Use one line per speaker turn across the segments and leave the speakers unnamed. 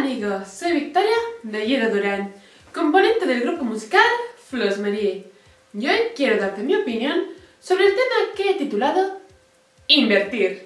amigos, soy Victoria de Lleida Durán, componente del grupo musical Flors Marie, y hoy quiero darte mi opinión sobre el tema que he titulado Invertir.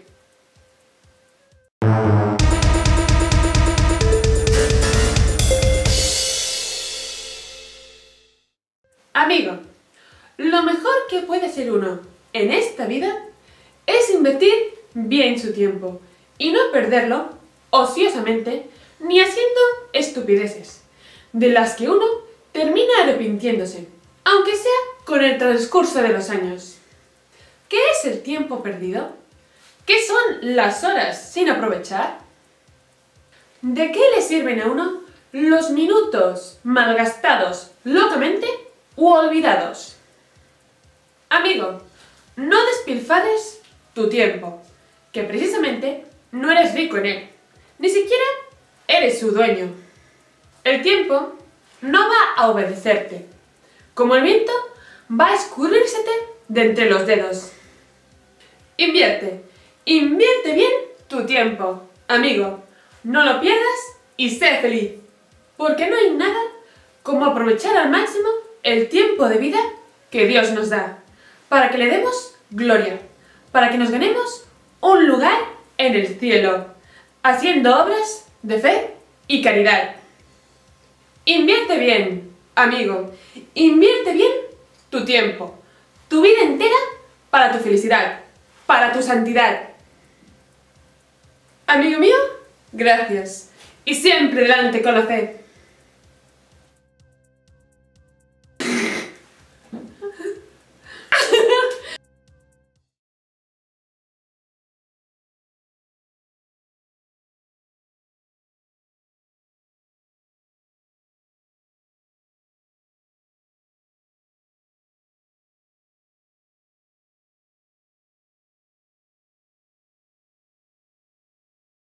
Amigo, lo mejor que puede hacer uno en esta vida es invertir bien su tiempo y no perderlo ociosamente ni haciendo estupideces, de las que uno termina arrepintiéndose, aunque sea con el transcurso de los años. ¿Qué es el tiempo perdido? ¿Qué son las horas sin aprovechar? ¿De qué le sirven a uno los minutos malgastados locamente u olvidados? Amigo, no despilfarres tu tiempo, que precisamente no eres rico en él, ni siquiera eres su dueño. El tiempo no va a obedecerte, como el viento va a escurrírsete de entre los dedos. Invierte bien tu tiempo, amigo, no lo pierdas y sé feliz, porque no hay nada como aprovechar al máximo el tiempo de vida que Dios nos da, para que le demos gloria, para que nos ganemos un lugar en el cielo, haciendo obras de fe y caridad. Invierte bien, amigo, invierte bien tu tiempo, tu vida entera para tu felicidad, para tu santidad. Amigo mío, gracias, y siempre delante con la fe.